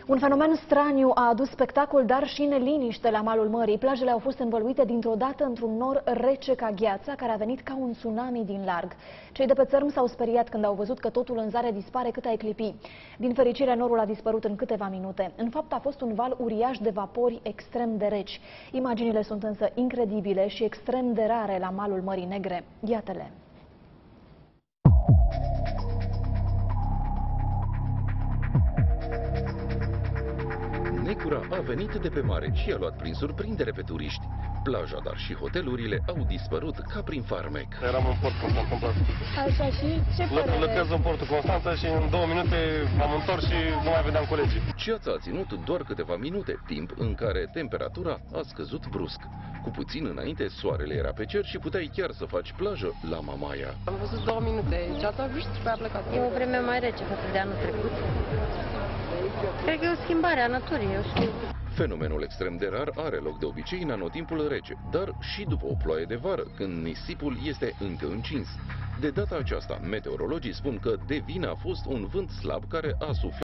Un fenomen straniu a adus spectacol, dar și neliniște la malul mării. Plajele au fost învăluite dintr-o dată într-un nor rece ca gheața, care a venit ca un tsunami din larg. Cei de pe țărm s-au speriat când au văzut că totul în zare dispare cât ai clipi. Din fericire, norul a dispărut în câteva minute. În fapt, a fost un val uriaș de vapori extrem de reci. Imaginile sunt însă incredibile și extrem de rare la malul Mării Negre. Iată-le! Negura a venit de pe mare și a luat prin surprindere pe turiști. Plaja, dar și hotelurile au dispărut ca prin farmec. Eram în port când s-a întâmplat. Așa, și ce părere? Lucrez în portul Constanța și în 2 minute m-am întors și nu mai vedeam colegii. Ceața a ținut doar câteva minute, timp în care temperatura a scăzut brusc. Cu puțin înainte, soarele era pe cer și puteai chiar să faci plajă la Mamaia. Am văzut 2 minute, ceața și pe a plecat. E o vreme mai rece față de anul trecut. Cred că e o schimbare a naturii, eu știu. Fenomenul extrem de rar are loc de obicei în anotimpul rece, dar și după o ploaie de vară, când nisipul este încă încins. De data aceasta, meteorologii spun că de vină a fost un vânt slab care a suflat